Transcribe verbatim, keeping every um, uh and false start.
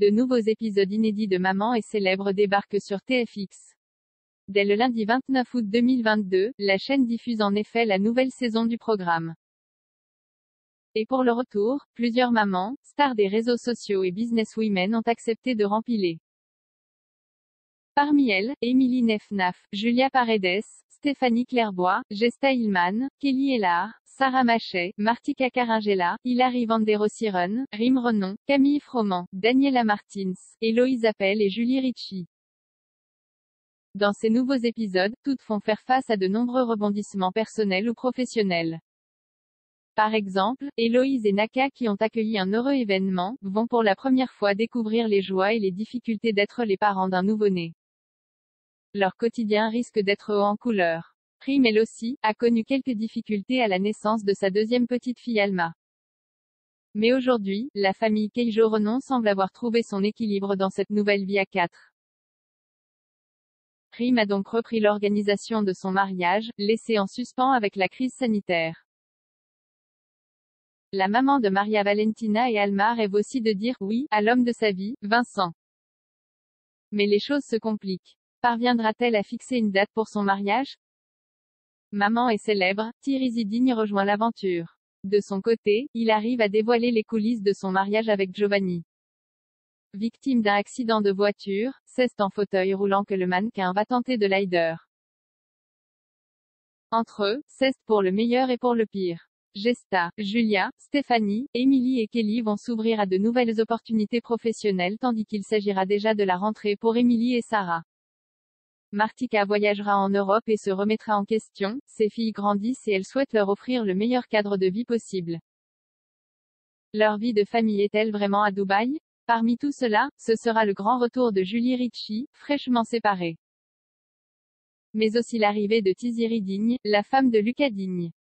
De nouveaux épisodes inédits de Maman et Célèbre débarquent sur T F X. Dès le lundi vingt-neuf août deux mille vingt-deux, la chaîne diffuse en effet la nouvelle saison du programme. Et pour le retour, plusieurs mamans, stars des réseaux sociaux et businesswomen ont accepté de rempiler. Parmi elles, Émilie Nefnaf, Julia Paredes, Stéphanie Clairbois, Gesta Hillman, Kelly Ellard, Sarah Machet, Martika Karangela, Hilary Van der Ossieren, Rim Renon, Camille Froment, Daniela Martins, Héloïse Appel et Julie Ritchie. Dans ces nouveaux épisodes, toutes font faire face à de nombreux rebondissements personnels ou professionnels. Par exemple, Héloïse et Naka, qui ont accueilli un heureux événement, vont pour la première fois découvrir les joies et les difficultés d'être les parents d'un nouveau-né. Leur quotidien risque d'être haut en couleur. Rim, elle aussi, a connu quelques difficultés à la naissance de sa deuxième petite fille Alma. Mais aujourd'hui, la famille Keijo-Renon semble avoir trouvé son équilibre dans cette nouvelle vie à quatre. Rim a donc repris l'organisation de son mariage, laissé en suspens avec la crise sanitaire. La maman de Maria Valentina et Alma rêve aussi de dire « oui » à l'homme de sa vie, Vincent. Mais les choses se compliquent. Parviendra-t-elle à fixer une date pour son mariage? Maman est célèbre, Thierry Zidigne rejoint l'aventure. De son côté, il arrive à dévoiler les coulisses de son mariage avec Giovanni. Victime d'un accident de voiture, c'est en fauteuil roulant que le mannequin va tenter de l'aider. Entre eux, c'est pour le meilleur et pour le pire. Gesta, Julia, Stéphanie, Émilie et Kelly vont s'ouvrir à de nouvelles opportunités professionnelles tandis qu'il s'agira déjà de la rentrée pour Émilie et Sarah. Martika voyagera en Europe et se remettra en question, ses filles grandissent et elle souhaite leur offrir le meilleur cadre de vie possible. Leur vie de famille est-elle vraiment à Dubaï? Parmi tout cela, ce sera le grand retour de Julie Ritchie, fraîchement séparée. Mais aussi l'arrivée de Tiziri Digne, la femme de Lucas Digne.